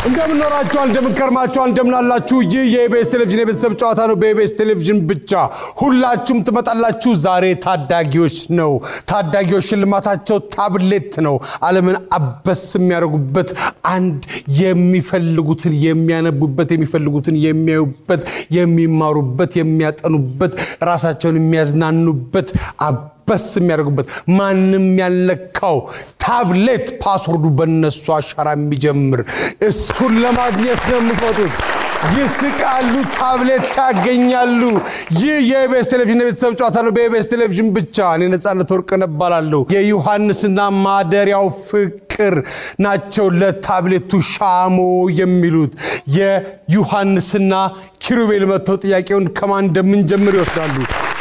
እንደምን ኖራችኋል እንደምን ከርማችኋል እንደምን አላችሁ ይህ የኢቢኤስ ቴሌቪዥን የቤተሰብ ጨዋታ ነው በኢቢኤስ ቴሌቪዥን ብቻ ሁላችሁም ትመጣላችሁ ዛሬ ታዳጊዎች ነው ታዳጊዎች ሽልማታቸው ታብሌት ነው ዓለምን አበስ የሚያደርጉበት አንድ የሚፈልጉትን የሚያነቡበት የሚፈልጉትን የሚያዩበት የሚማሩበት የሚያጠኑበት ራሳቸውን የሚያዝናኑበት በስ የሚያደርጉበት ማንንም ያልነካው ታብሌት ፓስወርዱ በእነሱ አሻራ የሚጀምር እሱን ለማግኘት ነው የምትወጡት ይስቃሉ ታብሌት ያገኛሉ ይህ የኢቢኤስ ቴሌቪዥን የቤተሰብ ጨዋታ ነው በኢቢኤስ ቴሌቪዥን ብቻ እኔ ነጻነት ወርቅነህ እባላለሁ የዮሐንስና ማደሪያው ፍቅር ናቸው ለታብሌቱ ሻሞ የሚሉት የዮሐንስና ኪሩቤል መተው ጥያቄውን ከማን እንደምንጀምር ይወስዳሉ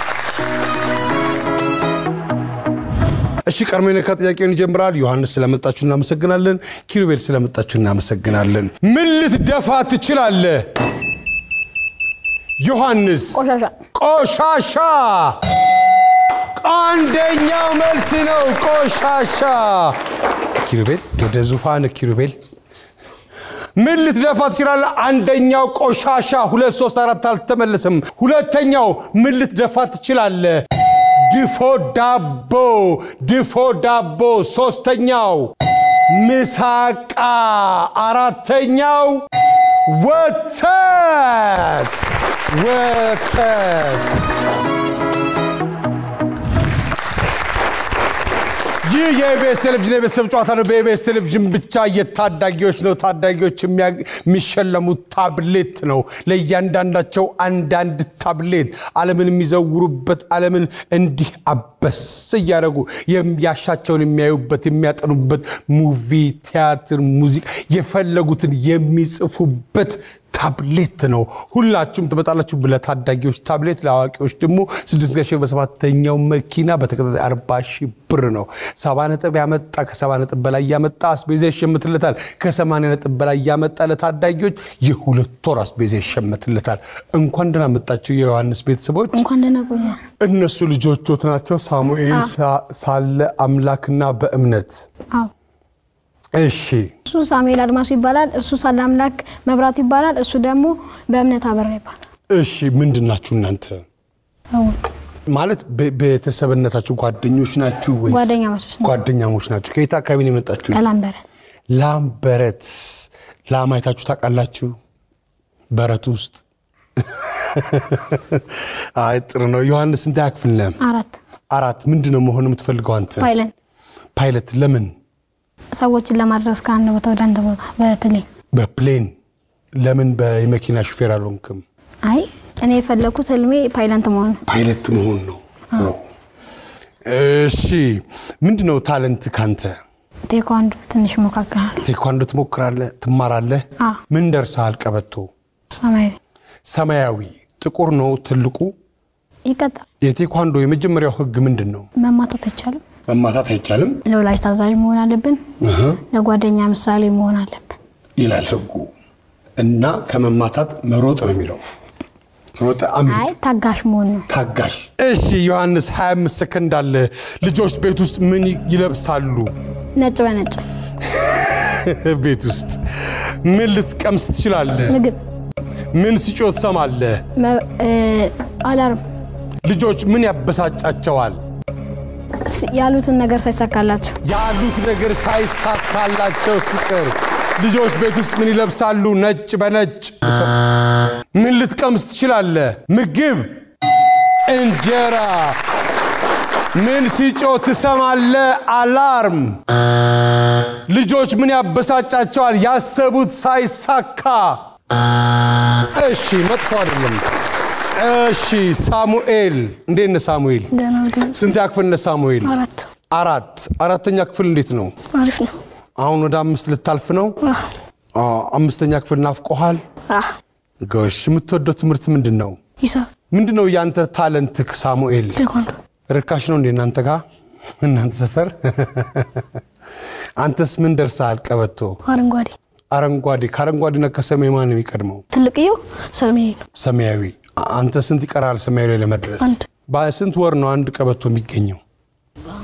እሺ ቀርሜነ ከጥያቄውን ይጀምራል ዮሐንስ ስለመጣችሁ እናመሰግናለን ኪሩቤል ስለመጣችሁ እናመሰግናለን ምን ልትደፋ ትችላለህ ዮሐንስ ቆሻሻ አንደኛው መልስ ነው ቆሻሻ ኪሩቤል ወደ ዙፋን ኪሩቤል ምን ልትደፋ ትችላለህ አንደኛው ቆሻሻ 2 3 4 አልተመለሰም ሁለተኛው ምን ልትደፋ ትችላለህ ድፎ ዳቦ ሶስተኛው ምሳቃ አራተኛው ወተት ይህ የኢቢኤስ ቴሌቪዥን የቤተሰብ ጨዋታ ነው በኢቢኤስ ቴሌቪዥን ብቻ የታዳጊዎች ነው ታዳጊዎች የሚሸለሙት ታብሌት ነው ለእያንዳንዳቸው አንዳንድ ታብሌት ዓለምን የሚዘውሩበት ዓለምን እንዲህ አበስ ያደርጉ የሚያሻቸውን የሚያዩበት የሚያጠኑበት ሙቪ ቲያትር ሙዚቃ የፈለጉትን የሚጽፉበት ታብሌት ነው ሁላችሁም ትመጣላችሁ ለታዳጊዎች ታብሌት ለአዋቂዎች ደግሞ 6 በ7ኛው መኪና በተከታታይ 40,000 ብር ነው 70 ነጥብ ያመጣ ከ70 ነጥብ በላይ ያመጣ አስቤዛ ይሸምትለታል ከ80 ነጥብ በላይ ያመጣ ለታዳጊዎች የሁለት ወር አስቤዛ ይሸምትለታል እንኳን ደህና መጣችሁ የዮሐንስ ቤተሰቦች እንኳን ደህና ቆያ እነሱ ልጆቹት ናቸው ሳሙኤል ሳለ አምላክና በእምነት አዎ እሺ እሱ ሳሙኤል አድማሱ ይባላል እሱ ሳለ አምላክ መብራቱ ይባላል እሱ ደግሞ በእምነት አበራ ይባላል እሺ ምንድናችሁ እናንተ ማለት ቤተሰብነታችሁ ጓደኞች ናችሁ ወይስ ጓደኛሞች ናችሁ ከየት አካባቢ ነው የመጣችሁት ላምበረት ላማይታችሁ ታውቃላችሁ በረት ውስጥ አይ ጥሩ ነው ዮሐንስ እንት ያክፍልለም አራት ምንድነው መሆን የምትፈልገው አንተ ፓይለት ለምን ሰዎችን ለማድረስ ካንተ ቦታ ወደ አንተ ቦታ በፕሌን ለምን በመኪና ሹፌር አልሆንክም አይ እኔ የፈለኩት ህልሜ ፓይለት መሆን ነው እሺ ምንድነው ታለንት ካንተ ቴኳንዶ ትንሽ ሞካከራለሁ ቴኳንዶ ትሞክራለህ ትማራለህ ምን ደርሰሃል ቀበቶ ሰማያዊ ጥቁር ነው ትልቁ ይቀጥል የቴኳንዶ የመጀመሪያው ህግ ምንድነው መማታት አይቻልም ለወላጅ ታዛዥ መሆን አለብን ለጓደኛ ምሳሌ መሆን አለብን ይላል ህጉ እና ከመማታት መሮጥ ነው የሚለው ሮጥ አይ ታጋሽ መሆን ነው ታጋሽ እሺ ዮሐንስ 25 ሰከንድ አለ ልጆች ቤት ውስጥ ምን ይለብሳሉ ነጭ በነጭ ቤት ውስጥ ምን ልትቀምስ ትችላለህ ምግብ ምን ሲጮት ሰማለህ አላርም ልጆች ምን ያበሳጫቸዋል ያሉትን ነገር ሳይሳካላቸው ሲቀር ልጆች ቤት ውስጥ ምን ይለብሳሉ ነጭ በነጭ ምን ልትቀምስ ትችላለህ ምግብ እንጀራ ምን ሲጮህ ትሰማለህ አላርም ልጆች ምን ያበሳጫቸዋል ያሰቡት ሳይሳካ እሺ መጥፎ አይደለም እሺ ሳሙኤል እንዴት ሳሙኤል ስንት ያክፍል ሳሙኤል አራተኛ ክፍል እንዴት ነው አሪፍ ነው አሁን ወደ 5 ልታልፍ ነው አምስተኛ ክፍል ናፍቆሃል ጎሽ የምትወደው ትምህርት ምንድነው ሂሳብ ምንድነው ያንተ ታለንት ሳሙኤል ቴኳንዶ ርካሽ ነው እንዴ እናንተ ጋር እናንተ ሰፈር አንተስ ምን ደርሰሃል ቀበቶ አረንጓዴ ካረንጓዴና ከሰማያዊ ማን ነው የሚቀድመው ትልቅየው ሰማያዊ አንተ ስንት ይቀራል ሰማያዊ ላይ ለመድረስ በስንት ወር ነው አንድ ቀበቶ የሚገኘው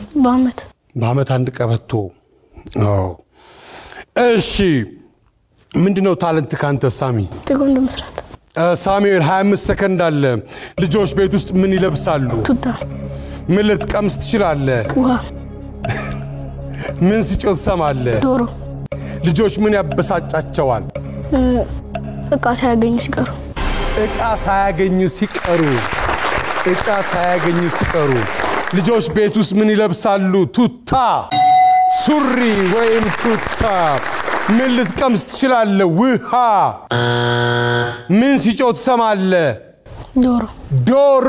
በአመት አንድ ቀበቶ እሺ ምንድነው ታለንት ካንተ ሳሚ ቴኳንዶ መስራት ሳሙኤል 25 ሰከንድ አለ ልጆች ቤት ውስጥ ምን ይለብሳሉ ቱታ ምን ልትቀምስ ትችላለህ ውሃ ምን ሲጮህ ትሰማለህ ዶሮ ልጆች ምን ያበሳጫቸዋል እቃ ሳያገኙ ሲቀሩ እቃ ሳያገኙ ሲቀሩ ልጆች ቤት ውስጥ ምን ይለብሳሉ ቱታ ሱሪ ወይም ቱታ ምን ልትቀምስ ትችላለህ ውሃ ምን ሲጮህ ትሰማለህ ዶሮ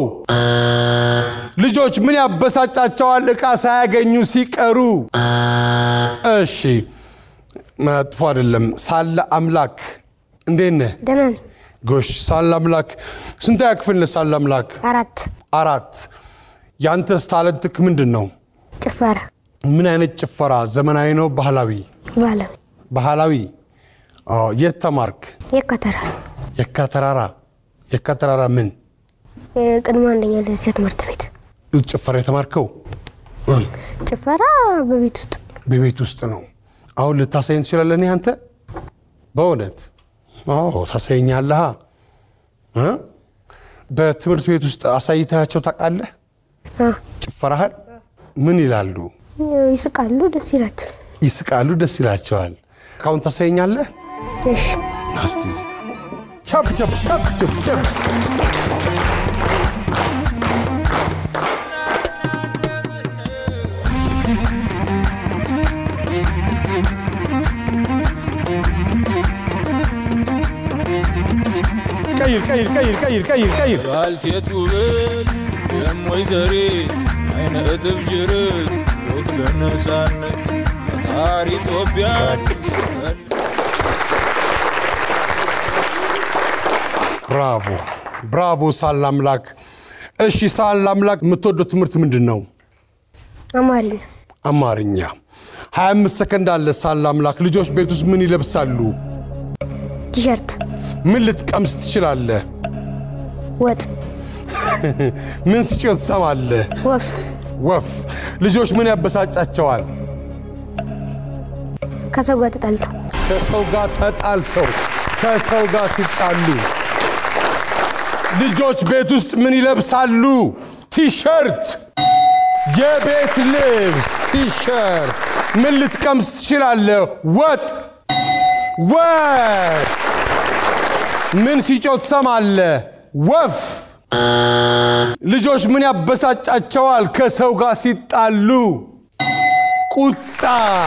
ልጆች ምን ያበሳጫቸዋል እቃ ሳያገኙ ሲቀሩ እሺ መጥፎ አይደለም ሳለ አምላክ እንዴት ነህ ደህና ጎሽ ሳለ አምላክ ስንት ያክፍል ሳለ አምላክ አራት ያንተስ ታለንትክ ምንድነው ጭፈራ ምን አይነት ጭፈራ ዘመናዊ ነው ባህላዊ የት ተማርክ የካተራራ ምን ቅድመ አንደኛ ደረጃ ትምህርት ቤት ጭፈራ የተማርከው ጭፈራ በቤት ውስጥ ነው አሁን ልታሳየን ትችላለህ አንተ በእውነት ታሳየኛለህ በትምህርት ቤት ውስጥ አሳይታቸው ታውቃለህ ጭፈራህን ምን ይላሉ ይስቃሉ ደስ ይላቸዋል ካሁን ታሳየኛለህ እሺ ናስቲዚ ቻፕ ቀይር ባልቴቱ ብል የሞይ ዘሪት አይነ እጥፍ ጅርት ወክለነሳነት ፈጣሪ ኢትዮጵያን ብራቮ ሳለ አምላክ እሺ ሳለ አምላክ የምትወደው ትምህርት ምንድነው አማርኛ 25 ሰከንድ አለ ሳለ አምላክ ልጆች ቤት ውስጥ ምን ይለብሳሉ ቲሸርት ምን ልትቀምስ ትችላለህ ወጥ ምን ሲጮህ ትሰማለህ ወፍ ልጆች ምን ያበሳጫቸዋል ከሰው ጋር ሲጣሉ ልጆች ቤት ውስጥ ምን ይለብሳሉ ቲሸርት የቤት ልብስ ቲሸርት ምን ልትቀምስ ትችላለህ ወጥ ምን ሲጮህ ትሰማለህ ወፍ ልጆች ምን ያበሳጫቸዋል ከሰው ጋር ሲጣሉ ቁጣ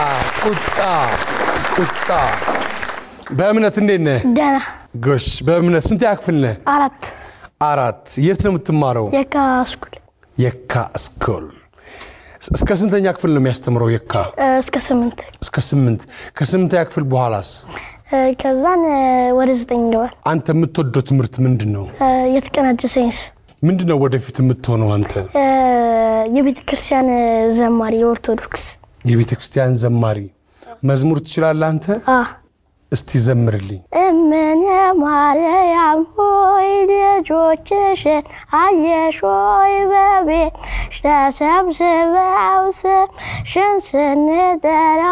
በእምነት እንዴት ነህ ደህና ጎሽ በእምነት ስንት ያክፍል ነህ አራት የት ነው የምትማረው የካ ስኩል እስከ ስንተኛ ክፍል ነው የሚያስተምረው የካ እስከ 8 ከ8 ያክፍል በኋላስ ከዛን ወደ 9 ይገባል አንተ የምትወደው ትምህርት ምንድነው የተቀናጀ ሳይንስ ምንድነው ወደፊት የምትሆነው አንተ የቤተክርስቲያን ዘማሪ ኦርቶዶክስ የቤተክርስቲያን ዘማሪ መዝሙር ትችላለህ አንተ እስቲ ዘምርልኝ እመነ ማርያም ሆይ ልጆችሽን አየሾይ በቤት ተሰብስበው ስምሽን ስንጠራ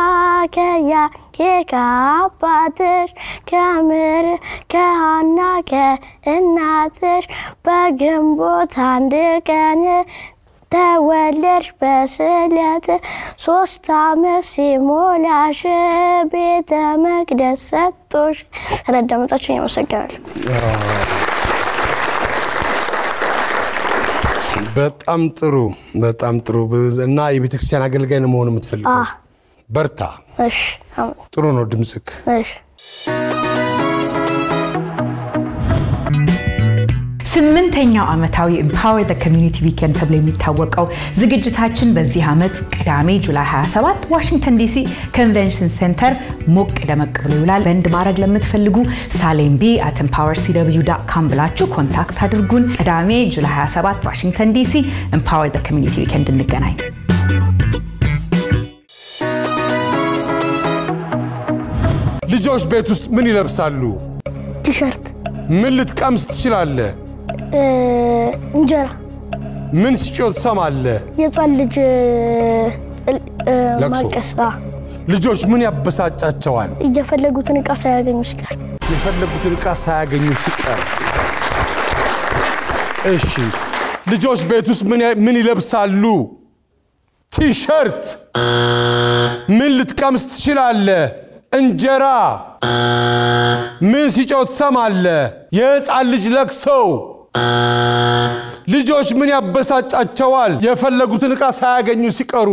ከአባትሽ ከምር ከሐና ከእናትሽ በግንቦት 1 ቀን ተወለድሽ በስለት 3 ዓመት ሲሞላሽ ቤተ መቅደስ ሰጥቶሽ ስለደመጣችሁ ያመሰግናለሁ በጣም ጥሩ እና የቤተክርስቲያን አገልጋይ ነው መሆን የምትፈልገው በርታ እሺ ጥሩ ነው ድምጽክ እሺ ስምንተኛው ዓመታዊ Empower the Community Weekend ተብሎ የሚታወቀው ዝግጅታችን በዚህ ዓመት ቅዳሜ ጁላይ 27 ዋሽንግተን ዲሲ ኮንቬንሽን ሴንተር ሞቅ ደመቅ ብሎ ይውላል በእንድ ማድረግ ለምትፈልጉ salemb@empowercw.com ብላችሁ ኮንታክት አድርጉን ቅዳሜ ጁላይ 27 ዋሽንግተን ዲሲ Empower the Community Weekend እንገናኝ ልጆች ቤት ውስጥ ምን ይለብሳሉ ቲሸርት ምን ልትቀምስ ትችላለህ እንጀራ ምን ሲጮህ ትሰማለህ የጻን ልጅ ማልቀስ ልጆች ምን ያበሳጫቸዋል? የፈለጉትን ዕቃ ሳያገኙ ሲቀር የፈለጉትን ዕቃ ሳያገኙ ሲቀር እሺ ልጆች ቤት ውስጥ ምን ይለብሳሉ? ቲሸርት ምን ልትቀምስ ትችላለህ? እንጀራ ምን ሲጮህ ትሰማለህ? የሕፃን ልጅ ለቅሶ ልጆች ምን ያበሳጫቸዋል? የፈለጉትን ዕቃ ሳያገኙ ሲቀሩ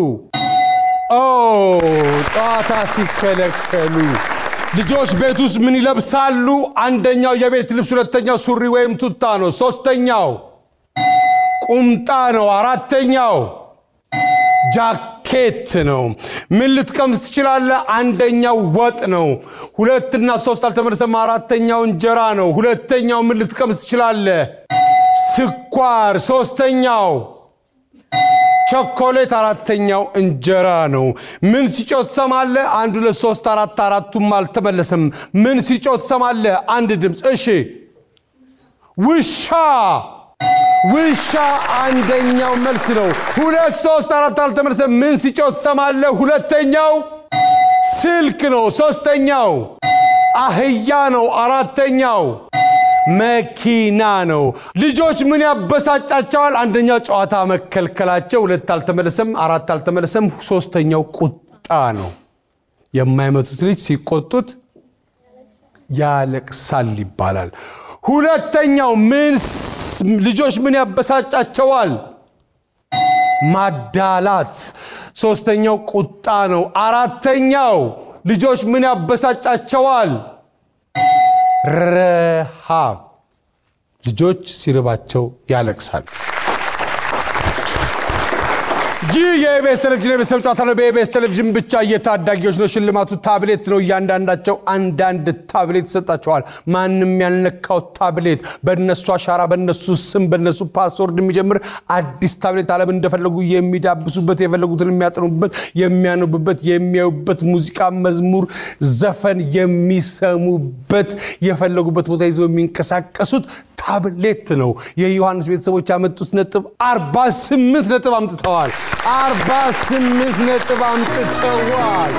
ጨዋታ ሲከለከሉ ልጆች ቤት ውስጥ ምን ይለብሳሉ? አንደኛው የቤት ልብስ ሁለተኛው ሱሪ ወይም ቱታ ነው ሶስተኛው ቁምጣ ነው አራተኛው ጃኬት ነው ምን ልትቀምስ ትችላለህ? አንደኛው ወጥ ነው ሁለትና ሶስት አልተመለሰም አራተኛው እንጀራ ነው ሁለተኛው ምን ልትቀምስ ትችላለህ? ስኳር ሶስተኛው ቸኮሌት አራተኛው እንጀራ ነው ምን ሲጮህ ትሰማለህ? 1 2 3 4 አራቱም አልተመለሰም ምን ሲጮህ ትሰማለህ? አንድ ድምጽ እሺ ውሻ አንደኛው መልስ ነው 2 3 4 አልተመለሰም ምን ሲጮህ ትሰማለህ? ሁለተኛው ስልክ ነው ሶስተኛው አህያ ነው አራተኛው መኪና ነው ልጆች ምን ያበሳጫቸዋል? አንደኛው ጨዋታ መከልከላቸው ሁለት አልተመለሰም አራት አልተመለሰም ሶስተኛው ቁጣ ነው የማይመቱት ልጅ ሲቆጡት ያለቅሳል ይባላል ሁለተኛው ልጆች ምን ያበሳጫቸዋል? ማዳላት ሶስተኛው ቁጣ ነው አራተኛው ልጆች ምን ያበሳጫቸዋል? ረሃብ ልጆች ሲርባቸው ያለቅሳል የኢቢኤስ ቴሌቪዥን የቤተሰብ ጨዋታ ነው በኢቢኤስ ቴሌቪዥን ብቻ የታዳጊዎች ነው ሽልማቱ ታብሌት ነው እያንዳንዳቸው አንዳንድ ታብሌት ይሰጣቸዋል ማንንም ያልነካው ታብሌት በእነሱ አሻራ በእነሱ ስም በእነሱ ፓስወርድ የሚጀምር አዲስ ታብሌት ዓለም እንደፈለጉ የሚዳብሱበት የፈለጉትን የሚያጠኑበት የሚያነቡበት የሚያዩበት ሙዚቃ መዝሙር ዘፈን የሚሰሙበት የፈለጉበት ቦታ ይዘው የሚንቀሳቀሱት ታብሌት ነው የዮሐንስ ቤተሰቦች ያመጡት ነጥብ 48 ነጥብ አምጥተዋል 48 ነጥብ አምጥተዋል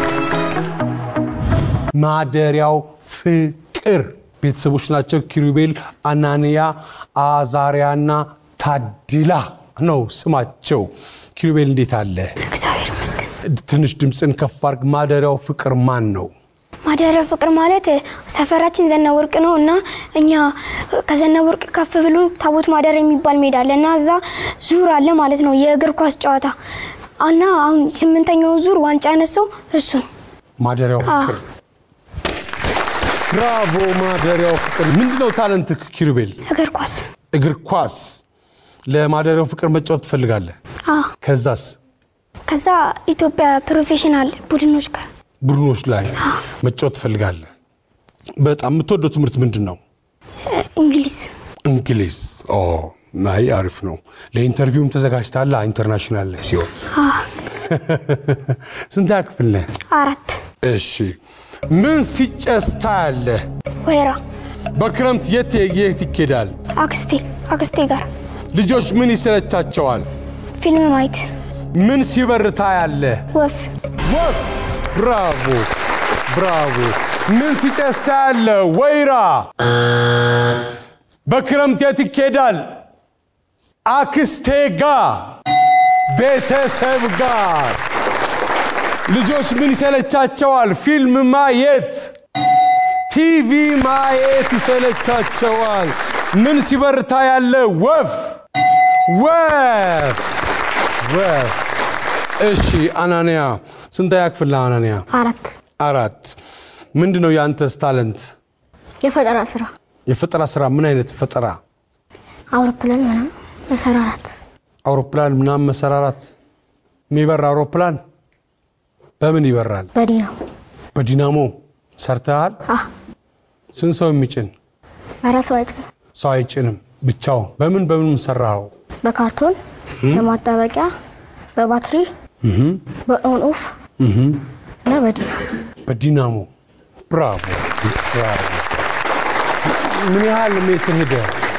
ማደሪያው ፍቅር ቤተሰቦች ናቸው ኪሩቤል አናንያ አዛሪያና ታዲላ ነው ስማቸው ኪሩቤል እንዴት አለ እግዚአብሔር ይመስገን ትንሽ ድምጽን ከፍ አድርግ ማደሪያው ፍቅር ማን ነው ማደሪያው ፍቅር ማለት ሰፈራችን ዘነወርቅ ነውና እኛ ከዘነወርቅ ከፍ ብሎ ታቦት ማደሪያ የሚባል ሜዳ አለና እዛ ዙር አለ ማለት ነው የእግር ኳስ ጨዋታ እና አሁን 8ኛው ዙር ዋንጫ ያነሰው እሱ ማደሪያው ፍቅር ብራቮ ማደሪያው ፍቅር ምንድነው ታለንት ኪሩቤል እግር ኳስ ለማደሪያው ፍቅር መጫወት ትፈልጋለህ ከዛ ኢትዮጵያ ፕሮፌሽናል ቡድኖች ላይ መጫወት ትፈልጋለህ በጣም የምትወደው ትምህርት ምንድነው እንግሊዝ ናይ አሪፍ ነው ለኢንተርቪውም ተዘጋጅታል ኢንተርናሽናል ላይ ሲሆን ስንት ያክፍል ነህ 4 እሺ ምን ሲጨስታ ያለ ወይራ በክረምት የት ይኬዳል አክስቴ ጋር ልጆች ምን ይሰለቻቸዋል ፊልም ማየት ምን ሲበርታ ያለ ወፍ ብራቮ ምን ሲጨስታ ያለ ወይራ በክረምት የት ይኬዳል አክስቴ ጋር ቤተሰብ ጋር ልጆች ምን ይሰለቻቸዋል ፊልም ማየት ቲቪ ማየት ይሰለቻቸዋል ምን ሲበርታ ያለ ወፍ እሺ አናንያ ስንት ያክፍል አናንያ 4 ምንድነው ያንተስ ታለንት የፈጠራ ስራ ምን አይነት ፈጠራ አውሮፕላን ምናምን መሰራራት የሚበራ አውሮፕላን በምን ይበራል በዲናሞ ሰርተሃል ስንት ሰው የሚጭን ሰው አይጭንም ብቻው በምን ሰራው በካርቶን በማጣበቂያ በባትሪ በኦን ኦፍ እና በዲናሞ ብራቮ ምን ያህል ሜትር ሄደ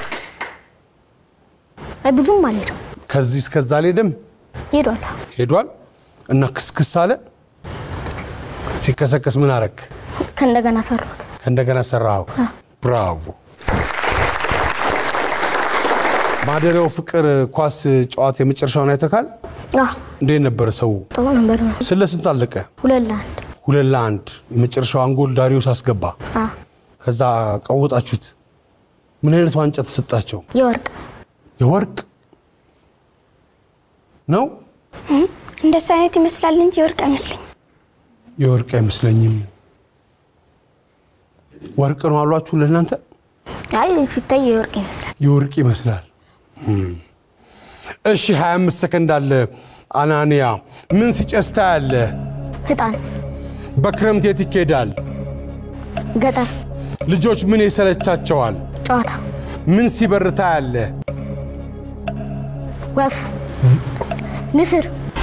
ብዙም አልሄደም ከዚህ እስከዛ አልሄደም ሄዷል እና ክስክስ አለ ሲከሰከስ ምን አረክ ከእንደገና ሰራው ብራቮ ማደረው ፍቅር ኳስ ጨዋታ የመጨረሻውን አይተካል እንዴ ነበር ሰው ጥሩ ነበር ስለስንት አለቀ 2-1 የመጨረሻውን ጎል ዳሪዮስ አስገባ ከዛ ቀውጣችሁት ምን አይነት ዋንጫ ተሰጣቸው የወርቅ ነው እንደሱ አይነት ይመስላል እንጂ የወርቅ አይመስለኝም ወርቅ ነው አሏችሁ ለእናንተ አይ ሲታይ የወርቅ ይመስላል እሺ 25 ሰከንድ አለ አናንያ ምን ሲጨስታ ያለ ህጣን በክረምት የት ይኬዳል ገጠር ልጆች ምን ይሰለቻቸዋል ጨዋታ ምን ሲበርታ ያለ ወፍ ንስር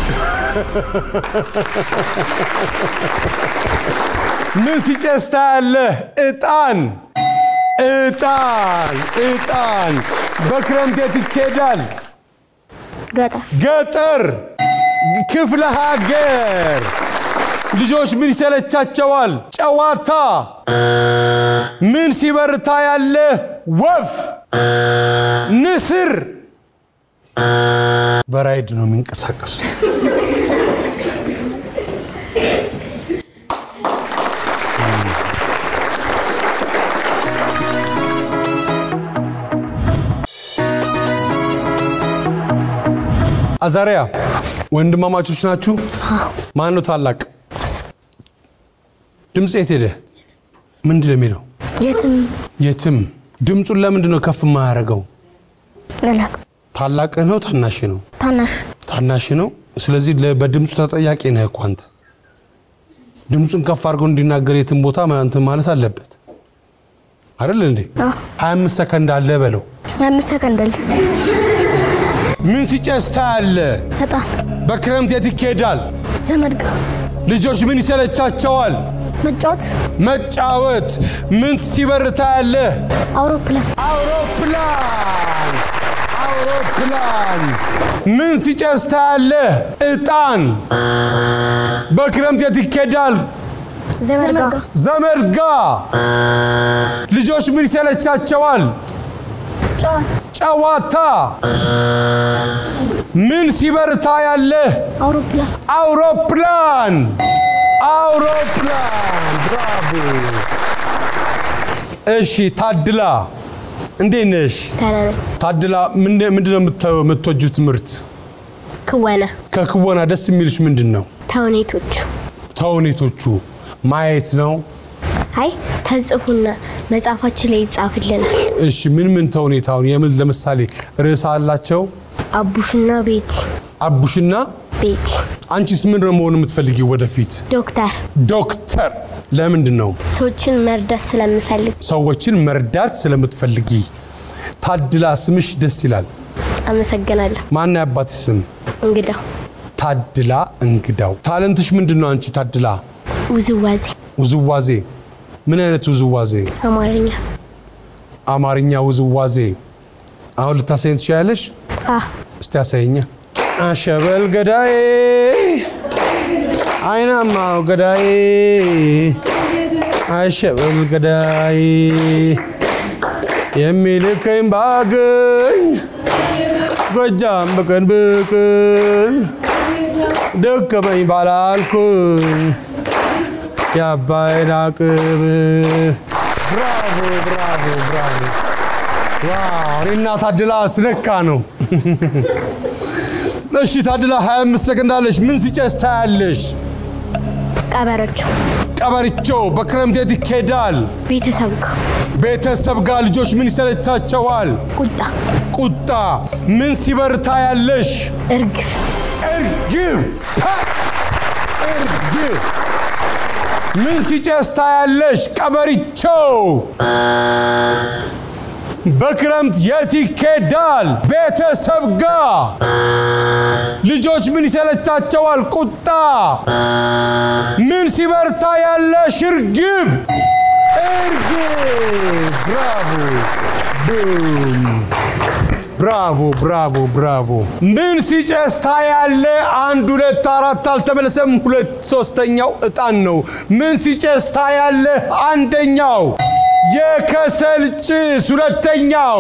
ምን ሲጨስታ ያለ እጣን በክረምት የት ይኬዳል ገጠር ክፍለ ሀገር ልጆች ምን ይሰለቻቸዋል ጨዋታ ምን ሲበርታ ያለ ወፍ ንስር በራይድ ነው የሚንቀሳቀሱት አዛሪያ ወንድማማቾች ናችሁ ማን ነው ታላቅ ድምጽ የት ምንድነው የሚለው የትም ድምጹን ለምንድን ነው ከፍ ማያረጋው ታላቅ ነው ታናሽ ነው ስለዚህ በድምጹ ተጠያቂ ነህ እኮ አንተ ድምጹን ከፍ አድርጎ እንዲናገር የትም ቦታ ማለት አለበት አይደል እንዴ 25 ሰከንድ አለ በለው 25 ሰከንድ አለ ምን ሲጨስታ አለ ህጣን በክረምት የት ይኬዳል ዘመድ ጋር ልጆች ምን ይሰለቻቸዋል መጫወት ምን ሲበርታ ያለ አውሮፕላን ምን ሲጨስታ ያለ እጣን በክረምት የት ይኬዳል ዘመድ ጋር ልጆች ምን ይሰለቻቸዋል ጨዋታ ምን ሲበርታ ያለ አውሮፕላን ብራቮ እሺ ታድላ እንዴት ነሽ ታድላ ምንድነው የምትወጁት ትምህርት ከክወና ደስ የሚልሽ ምንድነው ተውኔቶቹ ማየት ነው አይ ተጽፉና መጻፋችን ላይ ይጻፍልናል እሺ ምን ተውኔታው የምን ለምሳሌ ርዕስ አላቸው አቡሽና ቤት አንቺስ ምን ነው መሆን የምትፈልጊው ወደፊት ዶክተር ለምንድን ነው ሰዎችን መርዳት ስለምትፈልጊ ታድላ ስምሽ ደስ ይላል አመሰግናለሁ ማን ያባትሽ ስም እንግዳው ታድላ እንግዳው ታለንትሽ ምንድነው አንቺ ታድላ ውዝዋዜ ምን አይነት ውዝዋዜ አማርኛ ውዝዋዜ አሁን ልታሳይን ትችያለሽ እስቲ አሳይኛ አሸበል ገዳዬ አይናማው ገዳዬ አሸበል ገዳዬ የሚልከኝ ባገኝ ጎጃም በቀን ደከመኝ ባላልኩኝ ያባይን አቅብ ብራቮ ዋው እና ታድላ አስነካ ነው እሺ ታድላ 25 ሰከንድ አለሽ ምን ሲጨስታ ያለሽ ቀበርቾ በክረምት የት ይኬዳል ቤተሰብ ጋር ልጆች ምን ይሰለቻቸዋል ቁጣ ምን ሲበርታ ያለሽ እርግብ ምን ሲጨስታ ያለሽ ቀበርቾ በክረምት የት ይኬዳል ቤተሰብ ጋር ልጆች ምን ይሰለቻቸዋል ቁጣ ምን ሲበርታ ያለሽ እርግብ ብራቮ ብራቮ ምን ሲጨስታ ያለ 1 2 4 አልተመለሰም 2 3ኛው እጣን ነው ምን ሲጨስታ ያለ አንደኛው የከሰል ጭስ ሁለተኛው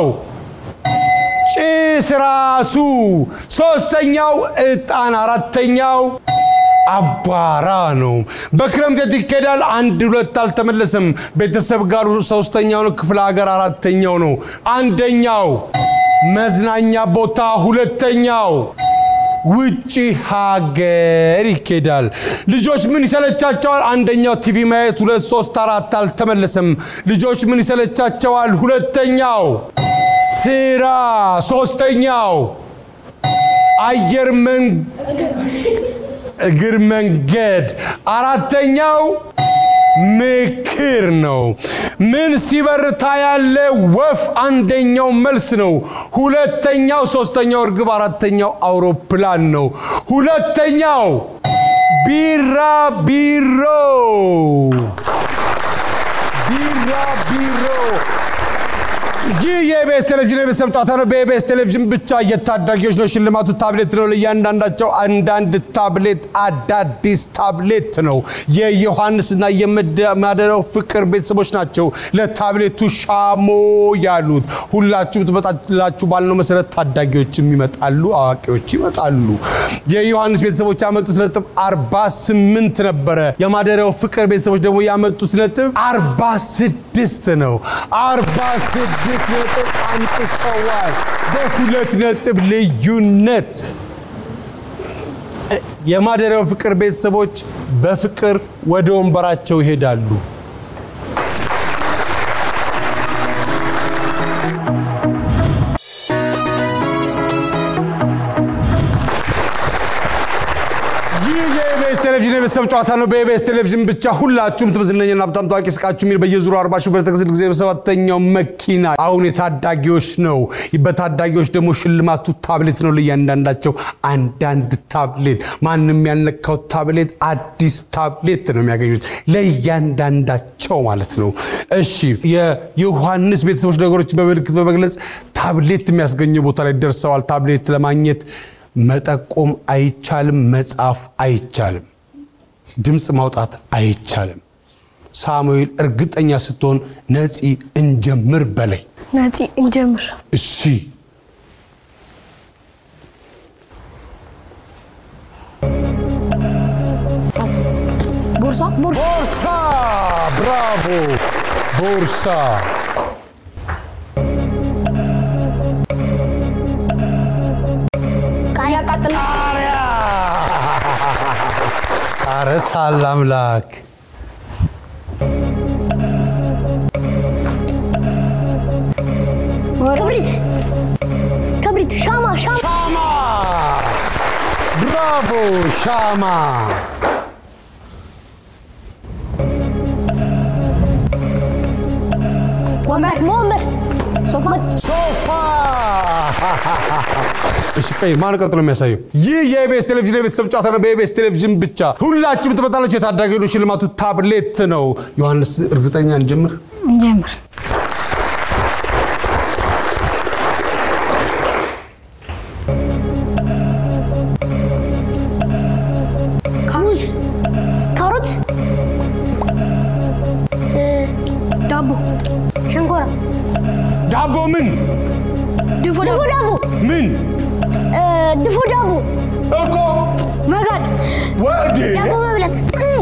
ጭስ ራሱ ሶስተኛው እጣን አራተኛው አባራ ነው በክረምት ይከዳል 1 2 አልተመለሰም ቤተሰብ ጋር ሶስተኛው ነው ክፍለ ሀገር አራተኛው ነው አንደኛው መዝናኛ ቦታ ሁለተኛው ውጪ ሀገር ይከዳል ልጆች ምን ይሰለቻቸዋል አንደኛው ቲቪ ማየት 2 3 4 አልተመለሰም ልጆች ምን ይሰለቻቸዋል ሁለተኛው ስራ ሶስተኛው አየር እግር መንገድ አራተኛው ምክር ነው ምን ሲበርታ ያለ ወፍ አንደኛው መልስ ነው ሁለተኛው ሶስተኛው እርግብ አራተኛው አውሮፕላን ነው ሁለተኛው ቢራቢሮ የኢቢኤስ ቴሌቪዥን የቤተሰብ ጨዋታ ነው በኢቢኤስ ቴሌቪዥን ብቻ የታዳጊዎች ነው ሽልማቱ ታብሌት ነው ለእያንዳንዳቸው አንዳንድ ታብሌት አዳዲስ ታብሌት ነው የዮሐንስና የማደራው ፍቅር ቤተሰቦች ናቸው ለታብሌቱ ሻሞ ያሉት ሁላችሁም ትመጣላችሁ ባልነው መሰረት ታዳጊዎችም ይመጣሉ አዋቂዎች ይመጣሉ የዮሐንስ ቤተሰቦች ያመጡት ነጥብ 48 ነበረ የማደራው ፍቅር ቤተሰቦች ደግሞ ያመጡት ነጥብ 46 ነው 46 ነጥብ አንጥተዋል በሁለት ነጥብ ልዩነት የማደራው ፍቅር ቤተሰቦች በፍቅር ወደ ወንበራቸው ይሄዳሉ ቴሌቪዥን የቤተሰብ ጨዋታ ነው በኢቢኤስ ቴሌቪዥን ብቻ ሁላችሁም ትመዝነኝና በጣም ታዋቂ ስቃችሁ ሚል በየዙሩ 40 ሺህ ብር ተከስል ጊዜ በሰባተኛው መኪና አሁን የታዳጊዎች ነው በታዳጊዎች ደግሞ ሽልማቱ ታብሌት ነው ለእያንዳንዳቸው አንዳንድ ታብሌት ማንንም ያልነካው ታብሌት አዲስ ታብሌት ነው የሚያገኙት ለእያንዳንዳቸው ማለት ነው እሺ የዮሐንስ ቤተሰቦች ነገሮች በመልክት በመግለጽ ታብሌት የሚያስገኘው ቦታ ላይ ደርሰዋል ታብሌት ለማግኘት መጠቆም አይቻልም መጻፍ አይቻልም ድምጽ ማውጣት አይቻልም ሳሙኤል እርግጠኛ ስትሆን ነፂ እንጀምር በላይ ነፂ እንጀምር እሺ ቦርሳ ብራቮ ቦርሳ አረሳል አምላክ ክብሪት ሻማ ብራቮ ሻማ ወንበር ሶፋ እሺ ቀይ ማን ቀጥሎ የሚያሳየው ይህ የኢቢኤስ ቴሌቪዥን የቤተሰብ ጨዋታ ነው በኢቢኤስ ቴሌቪዥን ብቻ ሁላችሁም ትመጣላችሁ የታዳጊዎች ሽልማቱ ታብሌት ነው ዮሐንስ እርግጠኛ እንጀምር ካሮት ዳቦ ሸንኮራ ዳቦ ምን ድፎ ዳቦ ምን ድፎ ዳቦ እኮ መጋጥ ወዲ ዳቦ መብላት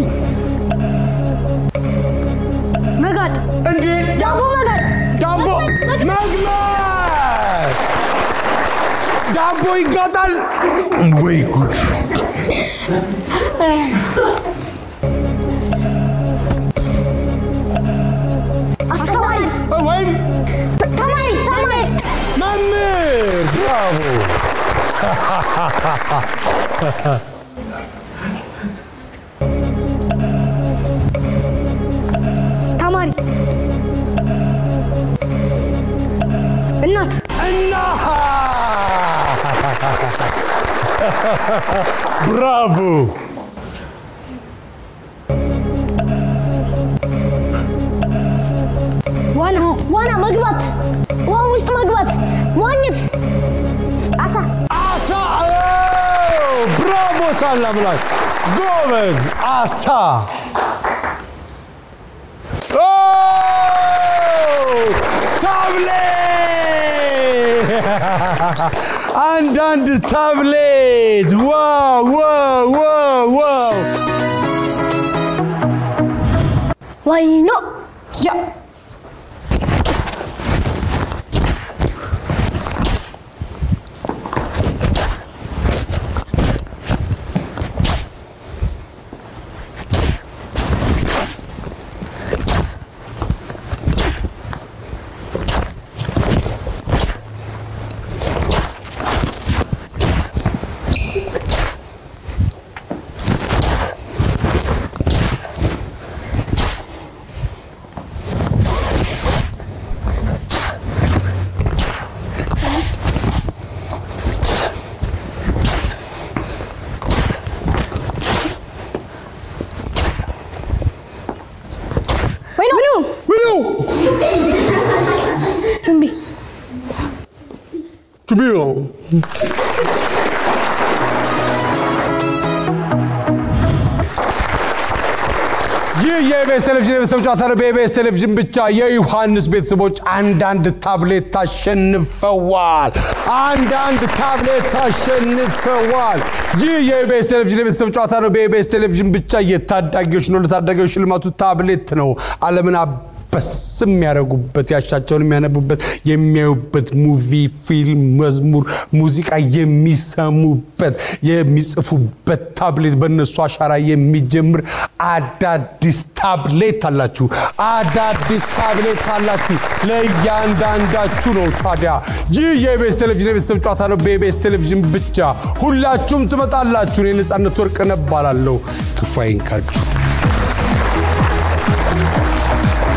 መጋጥ እንዴ ዳቦ መጋጥ ዳቦ መግመት ዳቦ ይጋጣል ወይ ጉድ አስተማሪ ወይ ተማሪ መምህር ብራቮ ተማሪ እናት ብራቮ ዋና መግባት ውሃ ውስጥ መግባት ዋኝት አሳ ብራቮ ሳላምላክ ጎበዝ አሳ ታብሌት አንዳንድ ታብሌት ዋው ዋው ዋው ዋው ዋይኖ ያ የኢቢኤስ ቴሌቪዥን ቤተሰብ ጨዋታ ነው በኢቢኤስ ቴሌቪዥን ብቻ የዮሐንስ ቤተሰቦች አንዳንድ ታብሌት ታሸንፈዋል የኢቢኤስ ቴሌቪዥን ቤተሰብ ጨዋታ ነው በኢቢኤስ ቴሌቪዥን ብቻ የታዳጊዎች ነው ለታዳጊዎች ሽልማቱ ታብሌት ነው ዓለምን በስም ያረጉበት ያሻቸውን የሚያነቡበት የሚያዩበት ሙቪ ፊልም መዝሙር ሙዚቃ የሚሰሙበት የሚጽፉበት ታብሌት በእነሱ አሻራ የሚጀምር አዳዲስ ታብሌት አላችሁ ለእያንዳንዳችሁ ነው ታዲያ ይህ የኢቢኤስ ቴሌቪዥን ቤተሰብ ጨዋታ ነው በኢቢኤስ ቴሌቪዥን ብቻ ሁላችሁም ትመጣላችሁ እኔ ነጻነት ወርቅነህ እባላለሁ ክፉ አይንካችሁ